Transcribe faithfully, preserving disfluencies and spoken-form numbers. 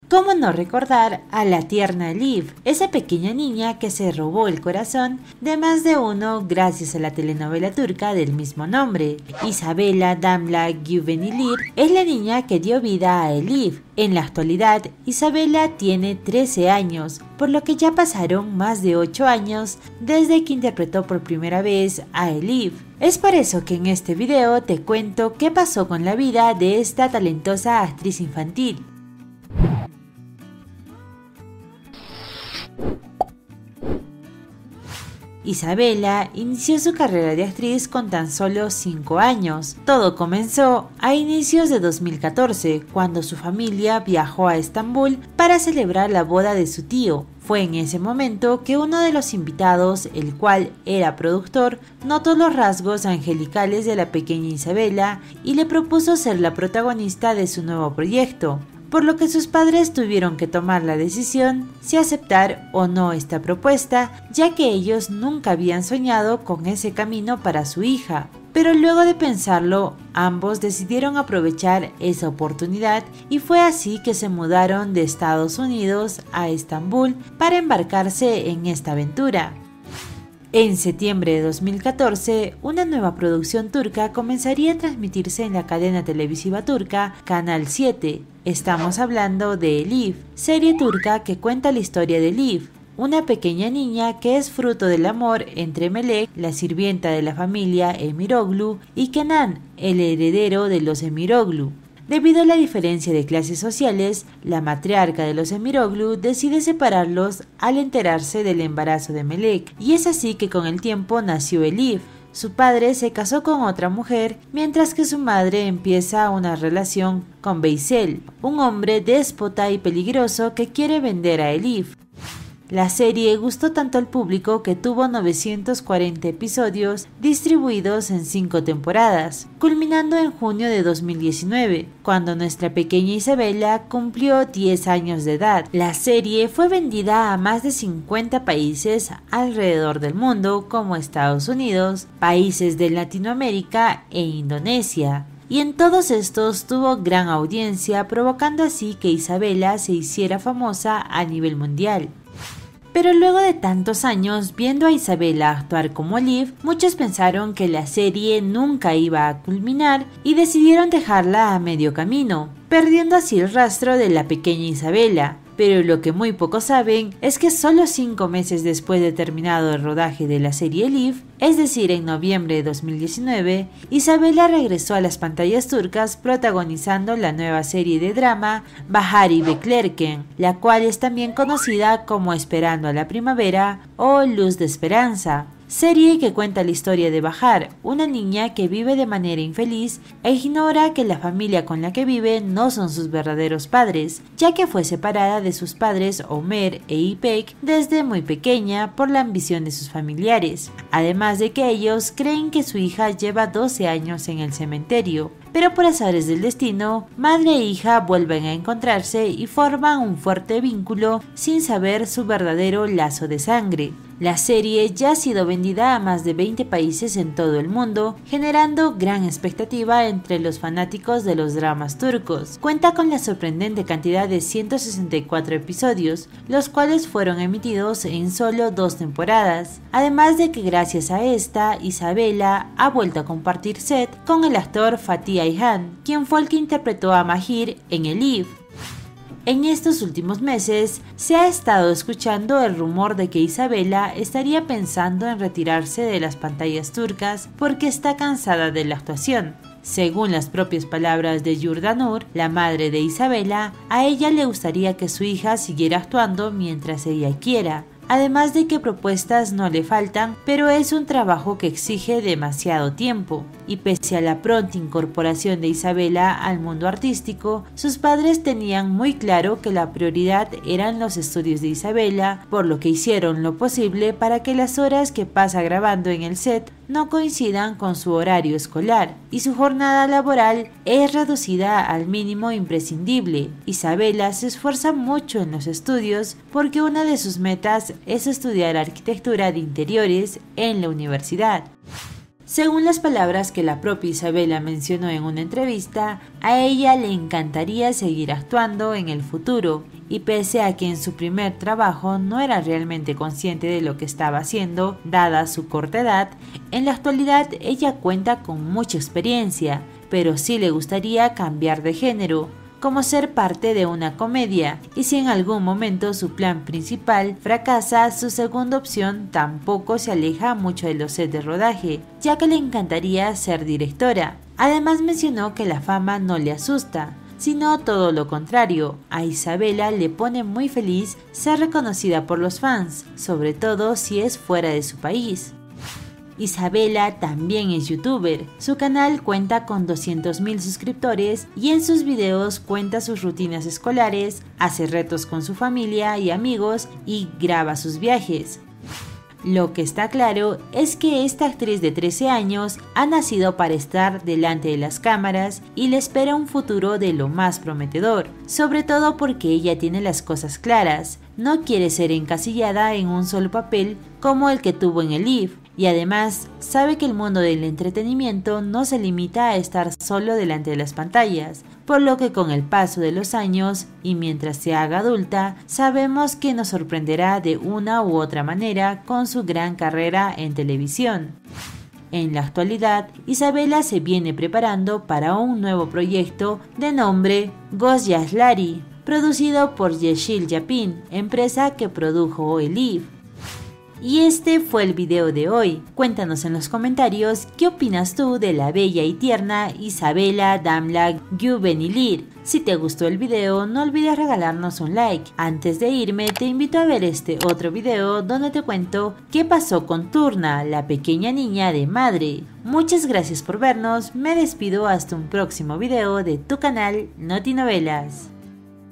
¿Cómo no recordar a la tierna Liv, esa pequeña niña que se robó el corazón de más de uno gracias a la telenovela turca del mismo nombre? Isabela Damla Güvenilir es la niña que dio vida a Elif. En la actualidad, Isabela tiene trece años, por lo que ya pasaron más de ocho años desde que interpretó por primera vez a Elif. Es por eso que en este video te cuento qué pasó con la vida de esta talentosa actriz infantil. Isabela inició su carrera de actriz con tan solo cinco años. Todo comenzó a inicios de dos mil catorce, cuando su familia viajó a Estambul para celebrar la boda de su tío. Fue en ese momento que uno de los invitados, el cual era productor, notó los rasgos angelicales de la pequeña Isabela y le propuso ser la protagonista de su nuevo proyecto, por lo que sus padres tuvieron que tomar la decisión si aceptar o no esta propuesta, ya que ellos nunca habían soñado con ese camino para su hija. Pero luego de pensarlo, ambos decidieron aprovechar esa oportunidad y fue así que se mudaron de Estados Unidos a Estambul para embarcarse en esta aventura. En septiembre de dos mil catorce, una nueva producción turca comenzaría a transmitirse en la cadena televisiva turca Canal siete. Estamos hablando de Elif, serie turca que cuenta la historia de Elif, una pequeña niña que es fruto del amor entre Melek, la sirvienta de la familia Emiroglu, y Kenan, el heredero de los Emiroglu. Debido a la diferencia de clases sociales, la matriarca de los Emiroglu decide separarlos al enterarse del embarazo de Melek, y es así que con el tiempo nació Elif. Su padre se casó con otra mujer, mientras que su madre empieza una relación con Veysel, un hombre déspota y peligroso que quiere vender a Elif. La serie gustó tanto al público que tuvo novecientos cuarenta episodios distribuidos en cinco temporadas, culminando en junio de dos mil diecinueve, cuando nuestra pequeña Isabela cumplió diez años de edad. La serie fue vendida a más de cincuenta países alrededor del mundo, como Estados Unidos, países de Latinoamérica e Indonesia. Y en todos estos tuvo gran audiencia, provocando así que Isabela se hiciera famosa a nivel mundial. Pero luego de tantos años viendo a Isabela actuar como Elif, muchos pensaron que la serie nunca iba a culminar y decidieron dejarla a medio camino, perdiendo así el rastro de la pequeña Isabela. Pero lo que muy pocos saben es que solo cinco meses después de terminado el rodaje de la serie Elif, es decir, en noviembre de dos mil diecinueve, Isabela regresó a las pantallas turcas protagonizando la nueva serie de drama Bahari Beklerken, la cual es también conocida como Esperando a la Primavera o Luz de Esperanza. Serie que cuenta la historia de Bahar, una niña que vive de manera infeliz e ignora que la familia con la que vive no son sus verdaderos padres, ya que fue separada de sus padres Omer e İpek desde muy pequeña por la ambición de sus familiares, además de que ellos creen que su hija lleva doce años en el cementerio. Pero por azares del destino, madre e hija vuelven a encontrarse y forman un fuerte vínculo sin saber su verdadero lazo de sangre. La serie ya ha sido vendida a más de veinte países en todo el mundo, generando gran expectativa entre los fanáticos de los dramas turcos. Cuenta con la sorprendente cantidad de ciento sesenta y cuatro episodios, los cuales fueron emitidos en solo dos temporadas. Además de que gracias a esta, Isabela ha vuelto a compartir set con el actor Fatih Ayhan, quien fue el que interpretó a Mahir en Elif. En estos últimos meses se ha estado escuchando el rumor de que Isabela estaría pensando en retirarse de las pantallas turcas porque está cansada de la actuación. Según las propias palabras de Yurdanur, la madre de Isabela, a ella le gustaría que su hija siguiera actuando mientras ella quiera. Además de que propuestas no le faltan, pero es un trabajo que exige demasiado tiempo. Y pese a la pronta incorporación de Isabela al mundo artístico, sus padres tenían muy claro que la prioridad eran los estudios de Isabela, por lo que hicieron lo posible para que las horas que pasa grabando en el set no coincidan con su horario escolar, y su jornada laboral es reducida al mínimo imprescindible. Isabela se esfuerza mucho en los estudios porque una de sus metas es estudiar arquitectura de interiores en la universidad. Según las palabras que la propia Isabela mencionó en una entrevista, a ella le encantaría seguir actuando en el futuro, y pese a que en su primer trabajo no era realmente consciente de lo que estaba haciendo, dada su corta edad, en la actualidad ella cuenta con mucha experiencia, pero sí le gustaría cambiar de género, como ser parte de una comedia, y si en algún momento su plan principal fracasa, su segunda opción tampoco se aleja mucho de los sets de rodaje, ya que le encantaría ser directora. Además mencionó que la fama no le asusta, sino todo lo contrario. A Isabela le pone muy feliz ser reconocida por los fans, sobre todo si es fuera de su país. Isabela también es youtuber, su canal cuenta con doscientos mil suscriptores y en sus videos cuenta sus rutinas escolares, hace retos con su familia y amigos y graba sus viajes. Lo que está claro es que esta actriz de trece años ha nacido para estar delante de las cámaras y le espera un futuro de lo más prometedor, sobre todo porque ella tiene las cosas claras, no quiere ser encasillada en un solo papel como el que tuvo en el I F, y además sabe que el mundo del entretenimiento no se limita a estar solo delante de las pantallas, por lo que con el paso de los años y mientras se haga adulta, sabemos que nos sorprenderá de una u otra manera con su gran carrera en televisión. En la actualidad, Isabela se viene preparando para un nuevo proyecto de nombre Ghost Yaslari, producido por Yeşil Yapım, empresa que produjo el I F. Y este fue el video de hoy. Cuéntanos en los comentarios qué opinas tú de la bella y tierna Isabela Damla Güvenilir. Si te gustó el video, no olvides regalarnos un like. Antes de irme, te invito a ver este otro video donde te cuento qué pasó con Turna, la pequeña niña de madre. Muchas gracias por vernos, me despido hasta un próximo video de tu canal Notinovelas.